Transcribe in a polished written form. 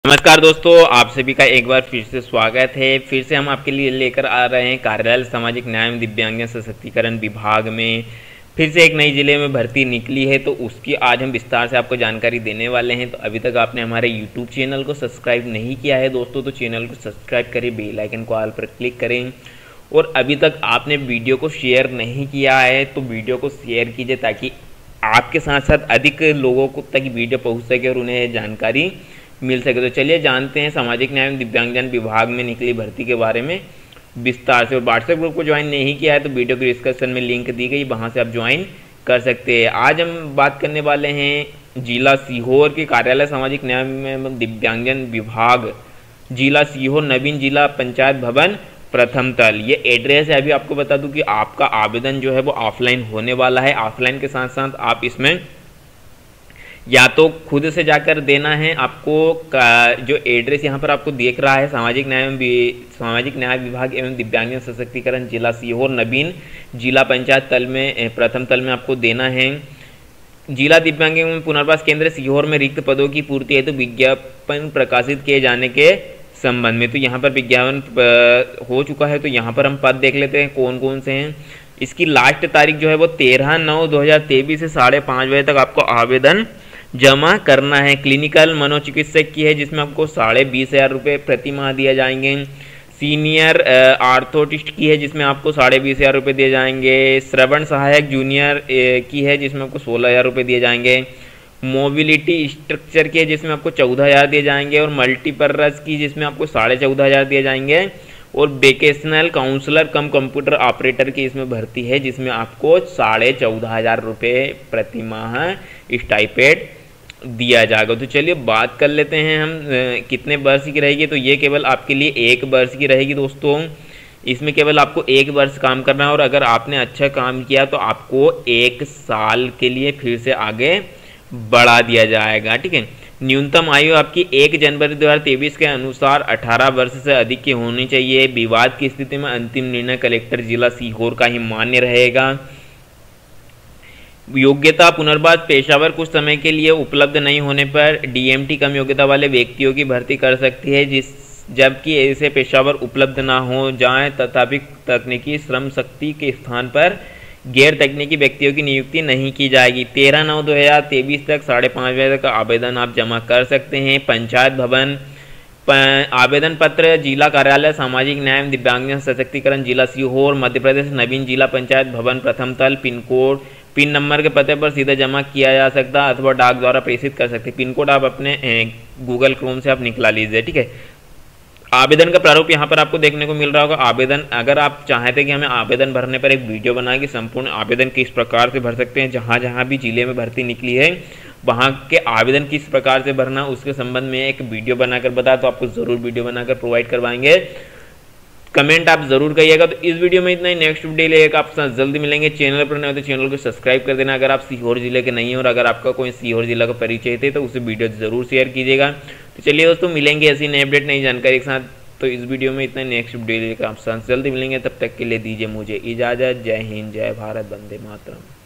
नमस्कार दोस्तों, आप सभी का एक बार फिर से स्वागत है। फिर से हम आपके लिए लेकर आ रहे हैं कार्यालय सामाजिक न्याय एवं दिव्यांगजन सशक्तिकरण विभाग में फिर से एक नई जिले में भर्ती निकली है, तो उसकी आज हम विस्तार से आपको जानकारी देने वाले हैं। तो अभी तक आपने हमारे यूट्यूब चैनल को सब्सक्राइब नहीं किया है दोस्तों, तो चैनल को सब्सक्राइब करें, बेल आइकन को ऑल पर क्लिक करें। और अभी तक आपने वीडियो को शेयर नहीं किया है तो वीडियो को शेयर कीजिए, ताकि आपके साथ साथ अधिक लोगों को तक वीडियो पहुँच सके और उन्हें जानकारी मिल सके। तो चलिए जानते हैं सामाजिक न्याय एवं दिव्यांगजन विभाग में निकली भर्ती के बारे में विस्तार से। और व्हाट्सएप ग्रुप को ज्वाइन नहीं किया है तो वीडियो के डिस्क्रिप्शन में लिंक दी गई, वहां से आप ज्वाइन कर सकते हैं। आज हम बात करने वाले हैं जिला सीहोर के कार्यालय सामाजिक न्याय एवं दिव्यांगजन विभाग, जिला सीहोर, नवीन जिला पंचायत भवन, प्रथम तल। ये एड्रेस है। अभी आपको बता दूं कि आपका आवेदन जो है वो ऑफलाइन होने वाला है। ऑफलाइन के साथ साथ आप इसमें या तो खुद से जाकर देना है आपको, जो एड्रेस यहाँ पर आपको देख रहा है, सामाजिक न्याय विभाग एवं दिव्यांगजन सशक्तिकरण, जिला सीहोर, नवीन जिला पंचायत तल में, प्रथम तल में आपको देना है। जिला दिव्यांग एवं पुनर्वास केंद्र सीहोर में रिक्त पदों की पूर्ति है तो विज्ञापन प्रकाशित किए जाने के संबंध में। तो यहाँ पर विज्ञापन हो चुका है, तो यहाँ पर हम पद देख लेते हैं कौन कौन से हैं। इसकी लास्ट तारीख जो है वो 13/9/2023 से 5:30 बजे तक आपको आवेदन जमा करना है। क्लिनिकल मनोचिकित्सक की है, जिसमें आपको 20,500 रुपये प्रति माह दिए जाएंगे। सीनियर आर्थोटिस्ट की है, जिसमें आपको 20,500 रुपये दिए जाएंगे। श्रवण सहायक जूनियर की है, जिसमें आपको 16,000 रुपये दिए जाएंगे। मोबिलिटी स्ट्रक्चर की है, जिसमें आपको 14,000 दिए जाएंगे। और मल्टीपर्पज़ की, जिसमें आपको 14,500 दिए जाएंगे। और vocational counsellor cum computer operator की इसमें भर्ती है, जिसमें आपको 14,500 रुपये प्रति माह स्टाइपेंड दिया जाएगा। तो चलिए बात कर लेते हैं हम कितने वर्ष की रहेगी। तो ये केवल आपके लिए 1 वर्ष की रहेगी दोस्तों। इसमें केवल आपको 1 वर्ष काम करना है, और अगर आपने अच्छा काम किया तो आपको 1 साल के लिए फिर से आगे बढ़ा दिया जाएगा। ठीक है। न्यूनतम आयु आपकी 1 जनवरी 2023 के अनुसार 18 वर्ष से अधिक की होनी चाहिए। विवाद की स्थिति में अंतिम निर्णय कलेक्टर जिला सीहोर का ही मान्य रहेगा। योग्यता पुनर्वास पेशावर कुछ समय के लिए उपलब्ध नहीं होने पर डीएमटी कम योग्यता वाले व्यक्तियों की भर्ती कर सकती है, जबकि ऐसे पेशावर उपलब्ध ना हो जाए तथापि तकनीकी श्रम शक्ति के स्थान पर गैर तकनीकी व्यक्तियों की नियुक्ति नहीं की जाएगी। 13/9/2023 तक 5:30 बजे तक आवेदन आप जमा कर सकते हैं। पंचायत भवन आवेदन पत्र, जिला कार्यालय सामाजिक न्याय एवं दिव्यांगजन सशक्तिकरण, जिला सीहोर, मध्य प्रदेश, नवीन जिला पंचायत भवन, प्रथम तल। पिन नंबर के पते पर सीधे जमा किया जा सकता है अथवा डाक द्वारा प्रेषित कर सकते हैं। पिन कोड आप अपने गूगल क्रोम से आप निकला लीजिए। ठीक है। आवेदन का प्रारूप यहाँ पर आपको देखने को मिल रहा होगा। आवेदन, अगर आप चाहते कि हमें आवेदन भरने पर एक वीडियो बना के संपूर्ण आवेदन किस प्रकार से भर सकते हैं, जहाँ जहाँ भी जिले में भर्ती निकली है वहाँ के आवेदन किस प्रकार से भरना, उसके संबंध में एक वीडियो बनाकर बता, तो आपको ज़रूर वीडियो बनाकर प्रोवाइड करवाएंगे। कमेंट आप जरूर करिएगा। तो इस वीडियो में इतना ही। नेक्स्ट वीडियो लेकर आपके साथ जल्दी मिलेंगे। चैनल पर नए हो तो चैनल को सब्सक्राइब कर देना अगर आप सीहोर जिले के नहीं हैं, और अगर आपका कोई सीहोर जिला का परिचय थे तो उसे वीडियो जरूर शेयर कीजिएगा। तो चलिए दोस्तों, मिलेंगे ऐसी नई अपडेट, नई जानकारी के साथ। तो इस वीडियो में इतना। नेक्स्ट वीडियो लेकर आपके साथ जल्दी मिलेंगे। तब तक के लिए दीजिए मुझे इजाज़त। जय हिंद, जय भारत, वंदे मातरम।